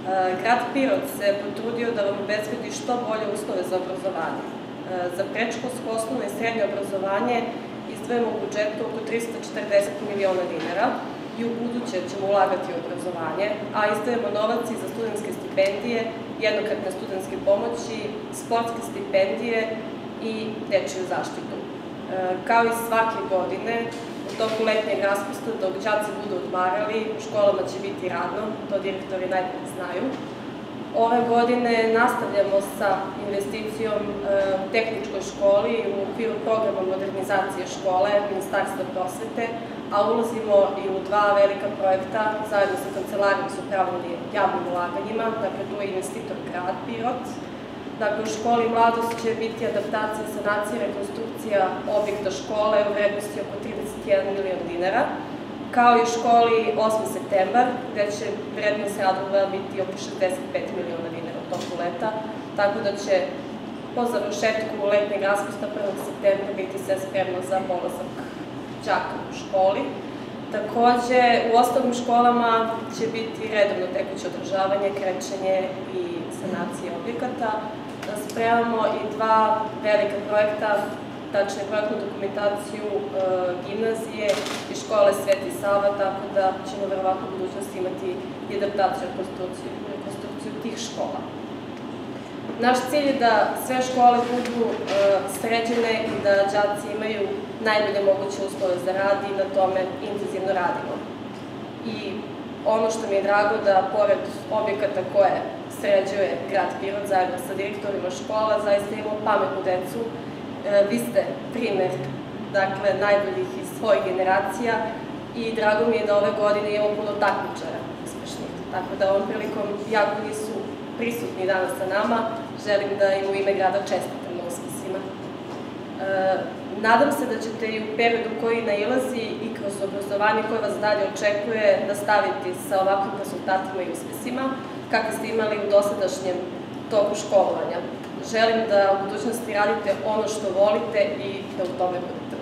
Grad Pirot se potrudio da vam obezbedi što bolje uslove za obrazovanje. Za predškolsko, osnovno i srednje obrazovanje izdvajamo u budžetu oko 340 miliona dinara i u buduće ćemo ulagati u obrazovanje, a izdvajamo novac i za studentske stipendije, jednokratne studentske pomoći, sportske stipendije i dečiju zaštitu. Kao i svake godine, u toku letnjeg raspusta, dok đaci budu odmarali, u školama će biti radno, to direktori najbolje znaju. Ove godine nastavljamo sa investicijom u tehničkoj školi u okviru programa modernizacije škole Ministarstva prosvete, a ulazimo i u dva velika projekta zajedno sa Kancelarijom za upravljanje javnim ulaganjima, dakle tu je investitor grad Pirot. Dakle, u školi Mladost će biti adaptacija, sanacija, rekonstrukcija objekta škole u vrednosti oko 31 milion dinara, kao i u školi 8. septembar, gde će vrednost radova biti oko 65 miliona dinara u toku leta, tako da će po završetku letnjeg raspusta 1. septembra biti sve spremno za polazak đaka u školi. Takođe, u ostalim školama će biti redovno tekuće održavanje, krečenje i sanacije objekata. Spremamo i dva velika projekta, tačne projektnu dokumentaciju gimnazije i škole Sveti Sava, tako da ćemo verovatno u budućnosti imati i adaptaciju i rekonstrukciju tih škola. Naš cilj je da sve škole budu sređene i da đaci imaju najbolje moguće uslove za rad i na tome intenzivno radimo. I ono što mi je drago da, pored objekata koje sređuje grad Pirot zajedno sa direktorima škola, zaista imamo pametnu decu. Vi ste primer, dakle, najboljih iz svojih generacija i drago mi je da ove godine imamo puno takmičara uspešnih. Tako da ovom prilikom, jako nisu prisutni danas sa nama, želim da im u ime grada čestitam na uspesima. Nadam se da ćete i u periodu koji nailazi i kroz obrazovanje koje vas dalje očekuje nastaviti sa ovakvim rezultatima i uspesima, kakve ste imali u dosadašnjem toku školovanja. Želim da u budućnosti radite ono što volite i da u tome budete